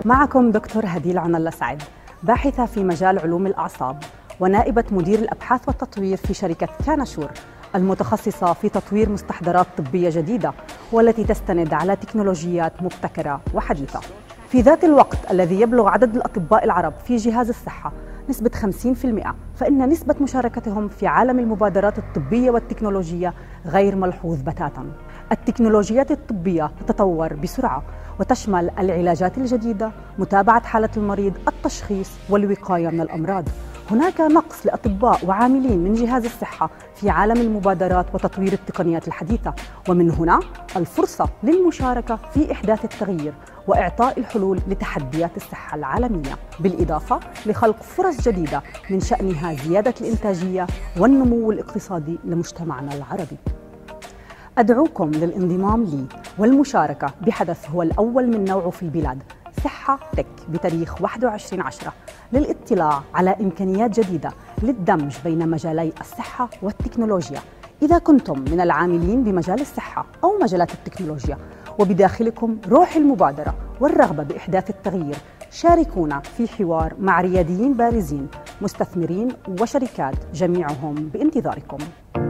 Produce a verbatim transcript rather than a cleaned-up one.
معكم دكتور هديل عنالله سعد، باحثة في مجال علوم الأعصاب ونائبة مدير الأبحاث والتطوير في شركة كاناشور المتخصصة في تطوير مستحضرات طبية جديدة والتي تستند على تكنولوجيات مبتكرة وحديثة. في ذات الوقت الذي يبلغ عدد الأطباء العرب في جهاز الصحة نسبة خمسين بالمئة، فإن نسبة مشاركتهم في عالم المبادرات الطبية والتكنولوجية غير ملحوظ بتاتا. التكنولوجيات الطبية تتطور بسرعة وتشمل العلاجات الجديدة، متابعة حالة المريض، التشخيص والوقاية من الأمراض. هناك نقص لأطباء وعاملين من جهاز الصحة في عالم المبادرات وتطوير التقنيات الحديثة، ومن هنا الفرصة للمشاركة في إحداث التغيير وإعطاء الحلول لتحديات الصحة العالمية، بالإضافة لخلق فرص جديدة من شأنها زيادة الإنتاجية والنمو الاقتصادي لمجتمعنا العربي. أدعوكم للانضمام لي والمشاركة بحدث هو الأول من نوعه في البلاد، صحة تك، بتاريخ واحد وعشرين عشرة، للاطلاع على إمكانيات جديدة للدمج بين مجالي الصحة والتكنولوجيا. إذا كنتم من العاملين بمجال الصحة أو مجالات التكنولوجيا وبداخلكم روح المبادرة والرغبة بإحداث التغيير، شاركونا في حوار مع رياديين بارزين، مستثمرين وشركات، جميعهم بانتظاركم.